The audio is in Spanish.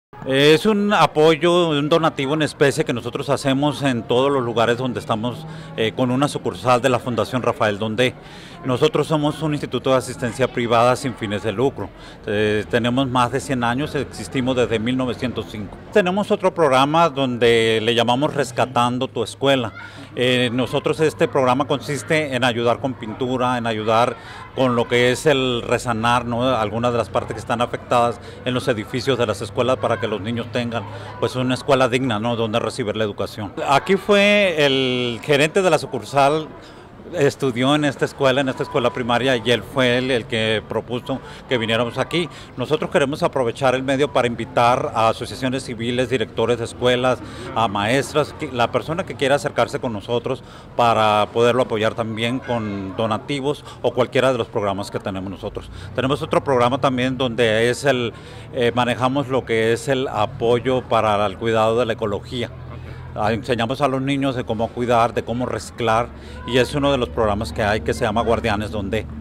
Es un apoyo, un donativo en especie que nosotros hacemos en todos los lugares donde estamos con una sucursal de la Fundación Rafael Donde. Nosotros somos un instituto de asistencia privada sin fines de lucro. Tenemos más de 100 años, existimos desde 1905. Tenemos otro programa donde le llamamos Rescatando tu Escuela. Nosotros este programa consiste en ayudar con pintura, en ayudar con lo que es el resanar, ¿no?, algunas de las partes que están afectadas en los edificios de las escuelas para que los niños tengan pues una escuela digna, ¿no?, donde recibir la educación. Aquí fue el gerente de la sucursal. Estudió en esta escuela primaria, y él fue el que propuso que viniéramos aquí. Nosotros queremos aprovechar el medio para invitar a asociaciones civiles, directores de escuelas, a maestras, la persona que quiera acercarse con nosotros para poderlo apoyar también con donativos o cualquiera de los programas que tenemos nosotros. Tenemos otro programa también donde manejamos lo que es el apoyo para el cuidado de la ecología. Enseñamos a los niños de cómo cuidar, de cómo reciclar, y es uno de los programas que hay que se llama Guardianes Donde.